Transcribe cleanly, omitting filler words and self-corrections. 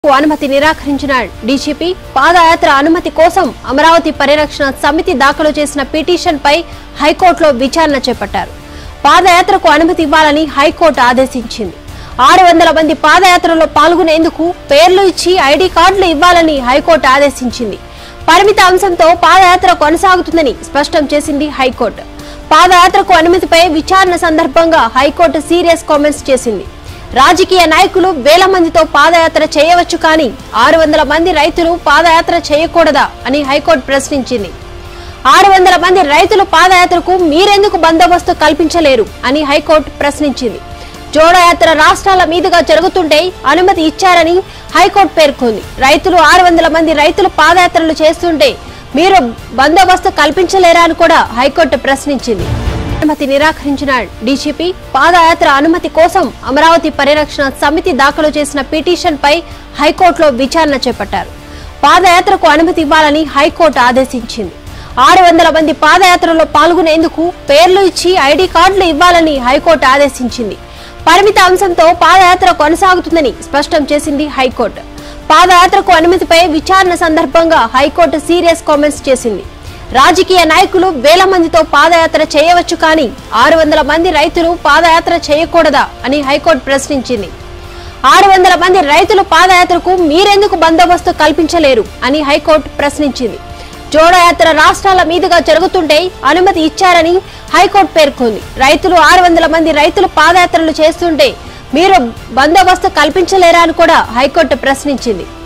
అనుమతి నిరాకరించిన డీజీపీ పాదయాత్ర అనుమతి కోసం అమరావతి పరిరక్షణ సమితి దాఖలు చేసిన పిటిషన్ పై హైకోర్టులో విచారణ చేపట్టారు. పాదయాత్రకు అనుమతి ఇవ్వాలని హైకోర్టు ఆదేశించింది. 600 మంది పాదయాత్రలో పాల్గొనేందుకు పేర్లు ఇచ్చి ఐడి కార్డులు ఇవ్వాలని హైకోర్టు ఆదేశించింది. పరిమిత అంశంతో పాదయాత్ర కొనసాగుతుందని స్పష్టం చేసింది హైకోర్టు. పాదయాత్రకు అనుమతిపై విచారణ సందర్భంగా హైకోర్టు సీరియస్ కామెంట్స్ చేసింది. రాజకీయ నాయకులు వేల మందితో పాదయాత్ర చేయవచ్చు, కానీ 600 మంది రైతులు పాదయాత్ర చేయకూడదా అని హైకోర్టు ప్రశ్నించింది. 600 మంది రైతులు పాదయాత్రకు మీరెందుకు బందోబస్తు కల్పించలేరు అని హైకోర్టు ప్రశ్నించింది. జోడయాత్ర రాష్ట్రాల మీదుగా జరుగుతుంటే అనుమతి ఇచ్చారని హైకోర్టు పేర్కొంది. రైతులు 600 మంది రైతులు పాదయాత్రలు చేస్తుంటే మీరు బందోబస్తు కల్పించలేరా అని కూడా హైకోర్టు ప్రశ్నించింది. అనుమతి నిరాకరించిన డీజీపీ పాదయాత్ర అనుమతి కోసం అమరావతి పరిరక్షణ సమితి దాఖలు చేసిన పిటిషన్ పై హైకోర్టులో విచారణ చేపట్టారు. పాదయాత్రకు అనుమతి ఇవ్వాలని హైకోర్టు ఆదేశించింది. 600 మంది పాదయాత్రలో పాల్గొనేందుకు పేర్లు ఇచ్చి ఐడి కార్డులు ఇవ్వాలని హైకోర్టు ఆదేశించింది. పరిమిత అంశంతో పాదయాత్ర కొనసాగుతుందని స్పష్టం చేసింది హైకోర్టు. పాదయాత్రకు అనుమతిపై విచారణ సందర్భంగా హైకోర్టు సీరియస్ కామెంట్స్ చేసింది. రాజకీయ నాయకులు వేల మందితో పాదయాత్ర చేయవచ్చు, కానీ 600 మంది రైతులు పాదయాత్ర చేయకూడదా అని హైకోర్టు ప్రశ్నించింది. 600 మంది రైతులు పాదయాత్రకు మీరెందుకు బందోబస్తు కల్పించలేరు అని హైకోర్టు ప్రశ్నించింది. జోడయాత్ర రాష్ట్రాల మీదుగా జరుగుతుంటే అనుమతి ఇచ్చారని హైకోర్టు పేర్కొంది. రైతులు 600 మంది రైతులు పాదయాత్రలు చేస్తుంటే మీరు బందోబస్తు కల్పించలేరా అని కూడా హైకోర్టు ప్రశ్నించింది.